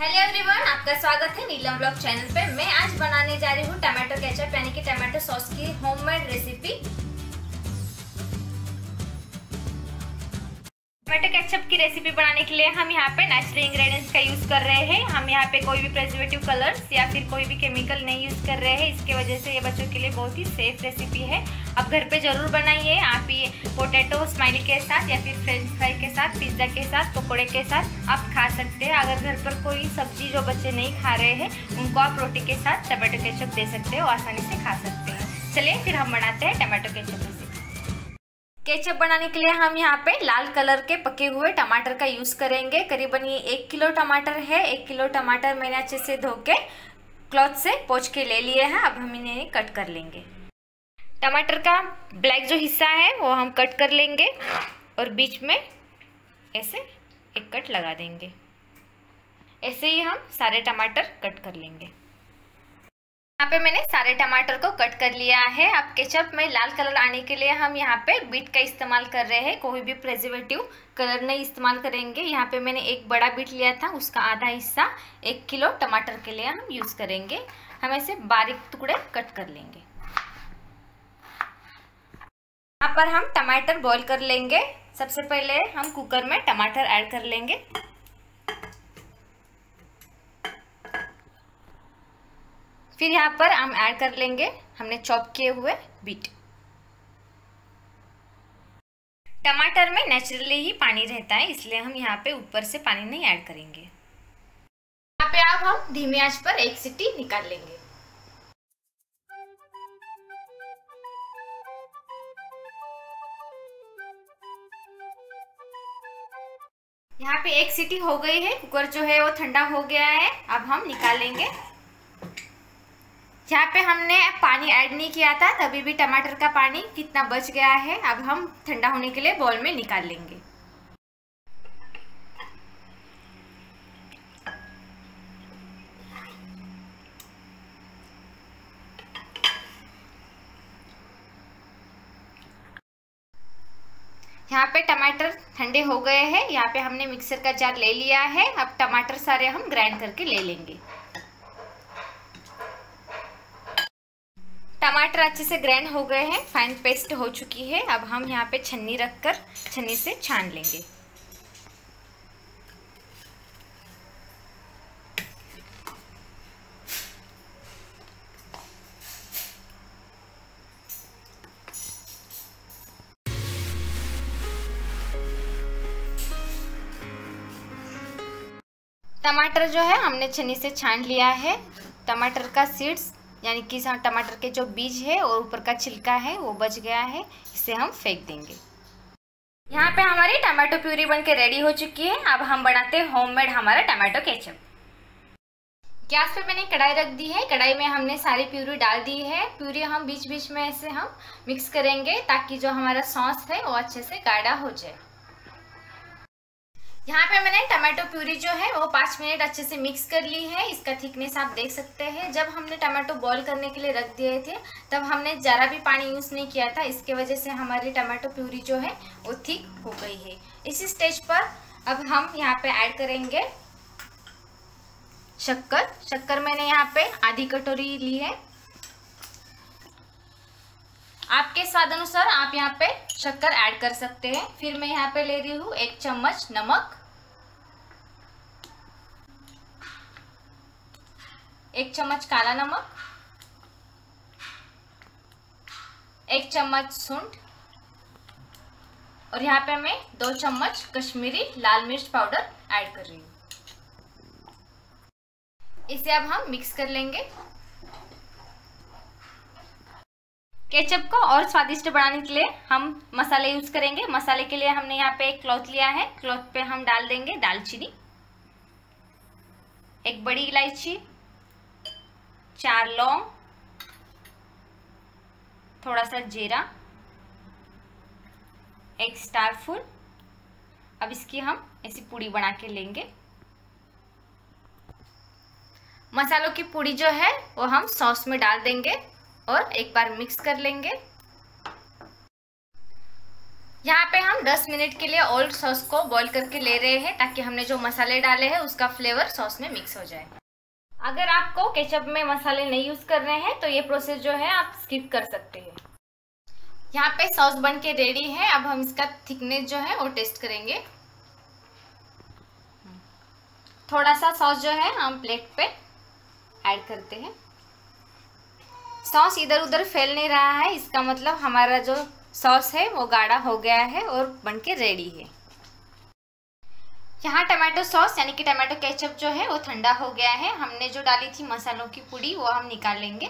Hello everyone, आपका स्वागत है नीलम ब्लॉग चैनल पे। मैं आज बनाने जा रही हूँ टमाटो केचप यानी कि टमाटो सॉस की होममेड रेसिपी। टमाटो केचप की रेसिपी बनाने के लिए हम यहाँ पे नेचुरल इंग्रेडिएंट्स का यूज कर रहे हैं। हम यहाँ पे कोई भी प्रिजर्वेटिव कलर्स या फिर कोई भी केमिकल नहीं यूज कर रहे हैं। इसके वजह से ये बच्चों के लिए बहुत ही सेफ रेसिपी है। आप घर पे जरूर बनाइए। आप ये पोटैटो स्माइली के साथ या फिर फ्रेंच फ्राई के साथ, पिज्जा के साथ, पकोड़े के साथ आप खा सकते हैं। अगर घर पर कोई सब्जी जो बच्चे नहीं खा रहे हैं उनको आप रोटी के साथ टमाटो केचप दे सकते हो, आसानी से खा सकते हैं। चलिए फिर हम बनाते हैं टमाटो केचप रेसिपी। केचप बनाने के लिए हम यहाँ पे लाल कलर के पके हुए टमाटर का यूज करेंगे। करीबन ये 1 किलो टमाटर है। 1 किलो टमाटर मैंने अच्छे से धो के क्लॉथ से पोंछ के ले लिए हैं। अब हम इन्हें कट कर लेंगे। टमाटर का ब्लैक जो हिस्सा है वो हम कट कर लेंगे और बीच में ऐसे एक कट लगा देंगे। ऐसे ही हम सारे टमाटर कट कर लेंगे। यहाँ पे मैंने सारे टमाटर को कट कर लिया है। अब केचप में लाल कलर आने के लिए हम यहाँ पे बीट का इस्तेमाल कर रहे हैं। कोई भी प्रिजर्वेटिव कलर नहीं इस्तेमाल करेंगे। यहाँ पे मैंने एक बड़ा बीट लिया था, उसका आधा हिस्सा 1 किलो टमाटर के लिए हम यूज करेंगे। हम ऐसे बारीक टुकड़े कट कर लेंगे। यहाँ पर हम टमाटर बॉईल कर लेंगे। सबसे पहले हम कुकर में टमाटर ऐड कर लेंगे। फिर यहाँ पर हम ऐड कर लेंगे हमने चॉप किए हुए बीट। टमाटर में नेचुरली ही पानी रहता है, इसलिए हम यहाँ पे ऊपर से पानी नहीं ऐड करेंगे। यहाँ पे अब हम धीमी आंच पर 1 सीटी निकाल लेंगे। यहाँ पे 1 सीटी हो गई है। कुकर जो है वो ठंडा हो गया है। अब हम निकाल लेंगे। यहाँ पे हमने पानी ऐड नहीं किया था, तभी भी टमाटर का पानी कितना बच गया है। अब हम ठंडा होने के लिए बाउल में निकाल लेंगे। यहाँ पे टमाटर ठंडे हो गए हैं। यहाँ पे हमने मिक्सर का जार ले लिया है। अब टमाटर सारे हम ग्राइंड करके ले लेंगे। टमाटर अच्छे से ग्राइंड हो गए हैं, फाइन पेस्ट हो चुकी है। अब हम यहाँ पे छन्नी रखकर छन्नी से छान लेंगे। टमाटर जो है हमने छन्नी से छान लिया है। टमाटर का सीड्स यानी कि टमाटर के जो बीज है और ऊपर का छिलका है वो बच गया है, इसे हम फेंक देंगे। यहाँ पे हमारी टमाटो प्यूरी बनके रेडी हो चुकी है। अब हम बनाते हैं होममेड हमारा टमाटो केचप। गैस पे मैंने कढ़ाई रख दी है। कढ़ाई में हमने सारी प्यूरी डाल दी है। प्यूरी हम बीच बीच में ऐसे हम मिक्स करेंगे ताकि जो हमारा सॉस है वो अच्छे से गाढ़ा हो जाए। यहाँ पे मैंने टमाटो प्यूरी जो है वो 5 मिनट अच्छे से मिक्स कर ली है। इसका थिकनेस आप देख सकते हैं। जब हमने टमाटो बॉईल करने के लिए रख दिए थे तब हमने ज़रा भी पानी यूज़ नहीं किया था। इसके वजह से हमारी टमाटो प्यूरी जो है वो थिक हो गई है। इसी स्टेज पर अब हम यहाँ पे ऐड करेंगे शक्कर। शक्कर मैंने यहाँ पे आधी कटोरी ली है। आपके स्वाद अनुसार आप यहाँ पे शक्कर ऐड कर सकते हैं। फिर मैं यहाँ पे ले रही हूँ 1 चम्मच नमक, 1 चम्मच काला नमक, 1 चम्मच सूंठ और यहाँ पे मैं 2 चम्मच कश्मीरी लाल मिर्च पाउडर ऐड कर रही हूँ। इसे अब हम मिक्स कर लेंगे। केचप को और स्वादिष्ट बनाने के लिए हम मसाले यूज करेंगे। मसाले के लिए हमने यहाँ पे एक क्लॉथ लिया है। क्लॉथ पे हम डाल देंगे दालचीनी, 1 बड़ी इलायची, 4 लौंग, थोड़ा सा जीरा, 1 स्टार फूल। अब इसकी हम ऐसी पूड़ी बना के लेंगे। मसालों की पूड़ी जो है वो हम सॉस में डाल देंगे और एक बार मिक्स कर लेंगे। यहाँ पे हम 10 मिनट के लिए ओल्ड सॉस को बॉईल करके ले रहे हैं ताकि हमने जो मसाले डाले हैं उसका फ्लेवर सॉस में मिक्स हो जाए। अगर आपको केचप में मसाले नहीं यूज़ कर रहे हैं तो ये प्रोसेस जो है आप स्किप कर सकते हैं। यहाँ पे सॉस बन के रेडी है। अब हम इसका थिकनेस जो है वो टेस्ट करेंगे। थोड़ा सा सॉस जो है हम प्लेट पे ऐड करते हैं। सॉस इधर उधर फैल नहीं रहा है, इसका मतलब हमारा जो सॉस है वो गाढ़ा हो गया है और बनके रेडी है। यहाँ टमाटो सॉस यानी कि टमाटो केचप जो है वो ठंडा हो गया है। हमने जो डाली थी मसालों की पुड़ी वो हम निकाल लेंगे।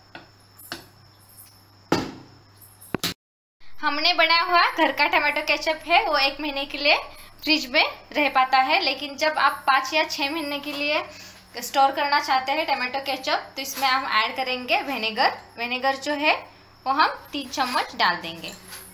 हमने बनाया हुआ घर का टमाटो केचप है वो 1 महीने के लिए फ्रिज में रह पाता है, लेकिन जब आप 5 या 6 महीने के लिए स्टोर करना चाहते हैं टमाटो केचप तो इसमें हम ऐड करेंगे विनेगर। विनेगर जो है वो हम 3 चम्मच डाल देंगे।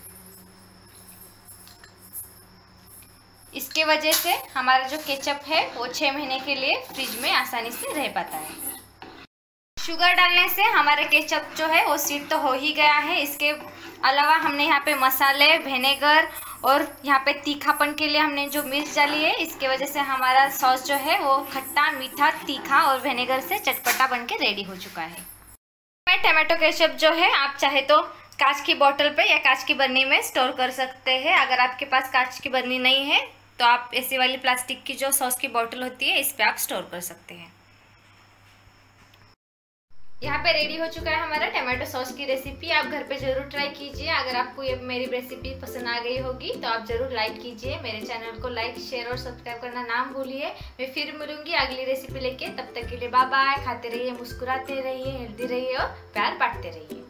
इसके वजह से हमारा जो केचप है वो 6 महीने के लिए फ्रिज में आसानी से रह पाता है। शुगर डालने से हमारा केचप जो है वो स्वीट तो हो ही गया है। इसके अलावा हमने यहाँ पे मसाले, विनेगर और यहाँ पे तीखापन के लिए हमने जो मिर्च डाली है, इसके वजह से हमारा सॉस जो है वो खट्टा, मीठा, तीखा और विनेगर से चटपटा बन के रेडी हो चुका है। टमाटो केचप जो है आप चाहे तो कांच की बोतल पे या कांच की बर्नी में स्टोर कर सकते हैं। अगर आपके पास कांच की बर्नी नहीं है तो आप ऐसी वाली प्लास्टिक की जो सॉस की बोतल होती है इस पे आप स्टोर कर सकते हैं। यहाँ पे रेडी हो चुका है हमारा टमाटो सॉस की रेसिपी। आप घर पे जरूर ट्राई कीजिए। अगर आपको ये मेरी रेसिपी पसंद आ गई होगी तो आप जरूर लाइक कीजिए। मेरे चैनल को लाइक, शेयर और सब्सक्राइब करना ना भूलिए। मैं फिर मिलूंगी अगली रेसिपी लेके। तब तक के लिए बाय बाय। खाते रहिए, मुस्कुराते रहिए, हेल्दी रहिए और प्यार बांटते रहिए।